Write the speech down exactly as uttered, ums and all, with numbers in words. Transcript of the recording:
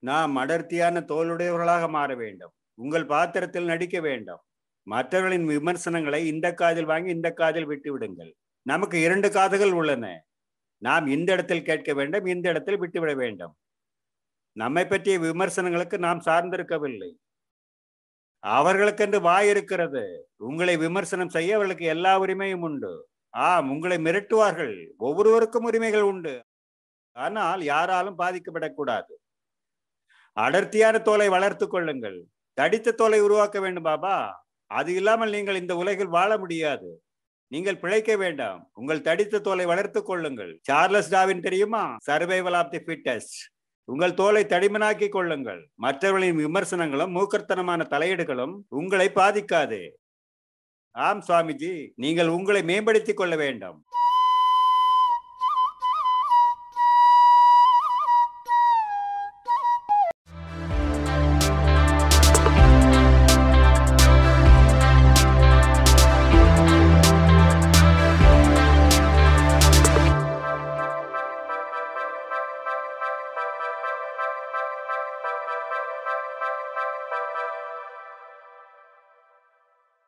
நாம் அடர்த்தியான தோளுடையவர்களாக மாற வேண்டும். உங்கள் பாத்திரத்தில் நடிக்க வேண்டும். மற்றவர்களின் விமர்சனங்களை இந்த காதில் வாங்கி இந்த காதில் விட்டு விடுங்கள். நமக்கு இரண்டு காதுகள் உள்ளன. நாம் இந்த இடத்தில் கேட்க வேண்டும், இந்த இடத்தில் விட்டுவிட வேண்டும். நம்மை பற்றிய விமர்சனங்களுக்கு நாம் சார்ந்திருக்கவில்லை. அவர்களுக்கென்று வாய் இருக்கிறது. உங்களை விமர்சனம் செய்ய அவர்களுக்கு எல்லா உரிமையும் உண்டு. ஆம், உங்களை மிரட்டுவார்கள். ஒவ்வொருவருக்கும் உரிமைகள் உண்டு. ஆனால் யாராலும் பாதிக்கப்படக்கூடாது. அடர்த்தியான தோலை வளர்த்து கொள்ளுங்கள். தடித்த தோலை உருவாக்க வேண்டும் பாபா. அது இல்லாமல் நீங்கள் இந்த உலகில் வாழ முடியாது. நீங்கள் பிழைக்க வேண்டாம். உங்கள் தடித்த தோலை வளர்த்து கொள்ளுங்கள். சார்லஸ் டார்வின் தெரியுமா? Survival of the fittest. உங்கள் தோலை தடிமனாக்கி கொள்ளுங்கள். மற்றவர்களின் விமர்சனங்களும் மூர்க்கத்தனமான தலையீடுகளும் உங்களை பாதிக்காது. ஆம் சுவாமிஜி, நீங்கள் உங்களை மேம்படுத்திக் கொள்ள வேண்டும்.